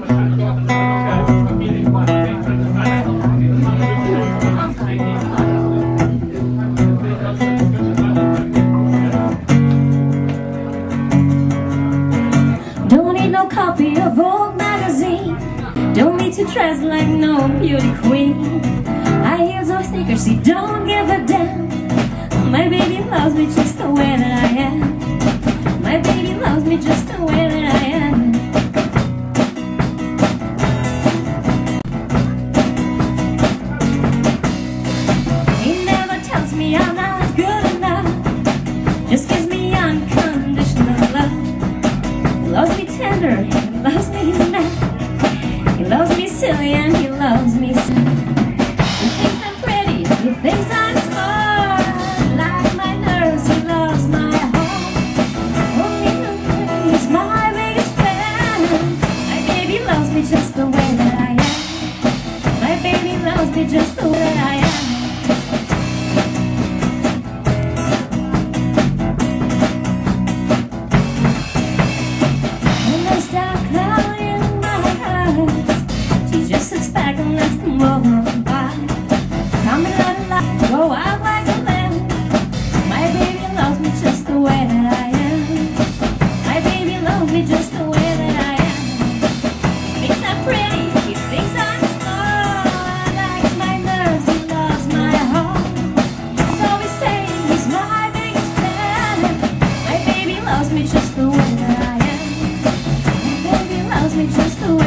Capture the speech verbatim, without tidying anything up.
Don't need no copy of Vogue magazine. Don't need to dress like no beauty queen. High heels or sneakers, he don't give a damn. My baby loves me just the way that I am. My baby loves me just the way that I am. He never tells me I'm not good enough. Just gives me unconditional love. He loves me tender, he loves me mad. He loves me silly and he loves me sad. He thinks I'm pretty, he thinks I'm smart. Like my nerves, he loves my heart. Only he's my biggest fan. My baby loves me just the way that I am. My baby loves me just the way that I am. When I start crying my eyes, she just sits back and lets them roll by. Coming out alive, go out like a lamb. My baby loves me just the way that I am. My baby loves me just the way that I am. He thinks I'm pretty, he thinks I'm smart. Likes my nerves, he loves my heart. He's always saying he's my biggest fan. My baby loves me just the way that I am. My baby loves me just the way